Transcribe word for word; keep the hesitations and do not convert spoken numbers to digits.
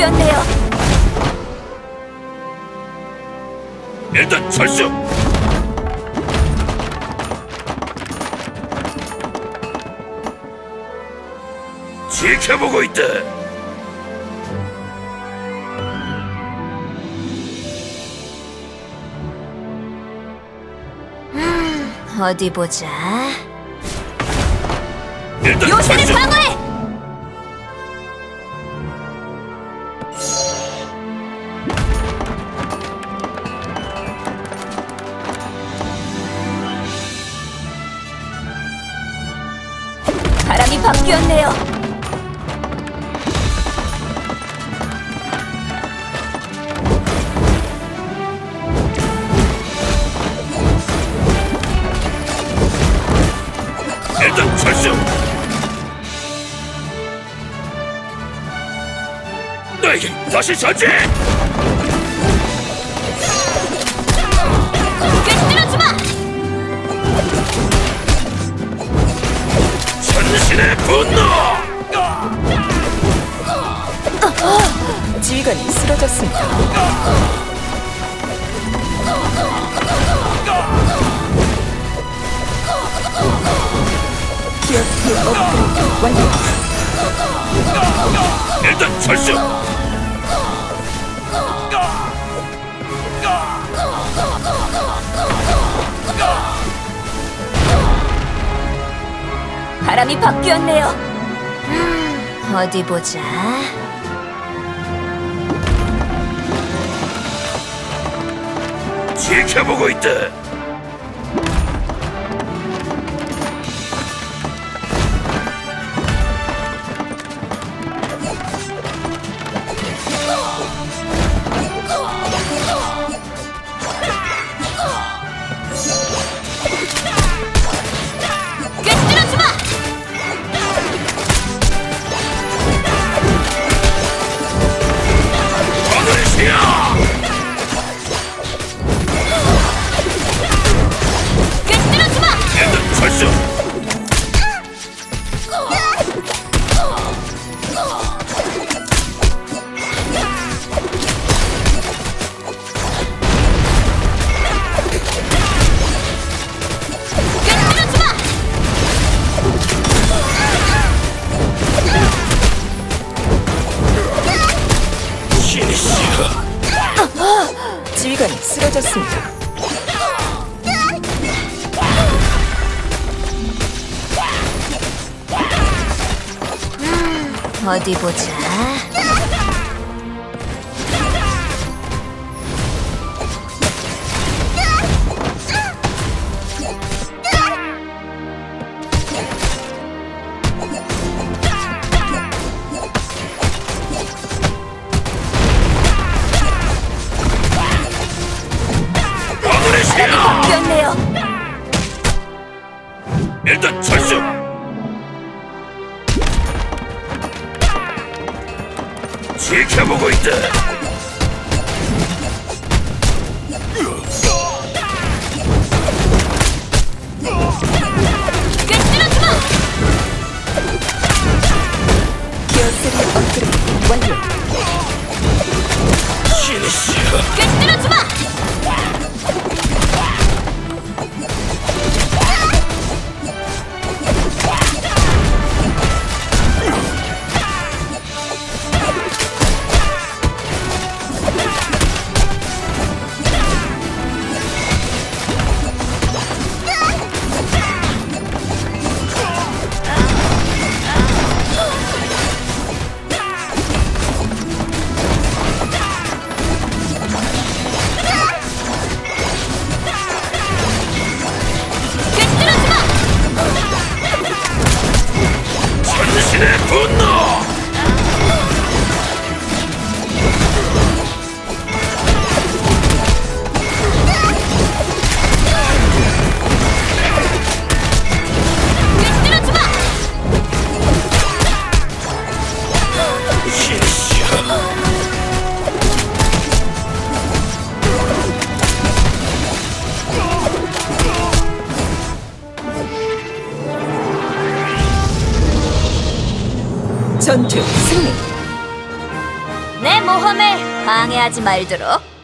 바뀌었네요. 일단 철수! 지켜보고 있다. 음, 어디 보자. 일단 요새는 철수! 방어해! 바람이 바뀌었네요. 일단 철수! 너에게 다시 전진! 깨뜨려주마! 천신의 분노! 지휘관이 쓰러졌습니다. 기어스킬 업그레이드 완료. 일단 철수! 바람이 바뀌었네요. 음, 어디 보자. 지켜보고 있다. 지휘관이 쓰러졌습니다. 음, 어디 보자. 바뀌었네요. 일단 철수! 지켜보고 있다. 깨뜨려주마! 기어스리 업그레이드 완료. 신이시여! 깨뜨려주마! 천신의 분노! 전투 승리. 내 모험을 방해하지 말도록.